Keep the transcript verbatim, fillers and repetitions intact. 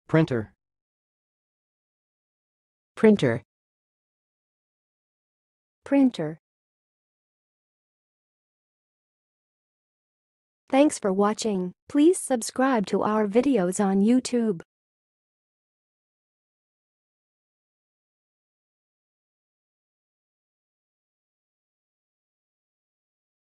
Printer. Printer. Printer. Thanks for watching. Please subscribe to our videos on YouTube.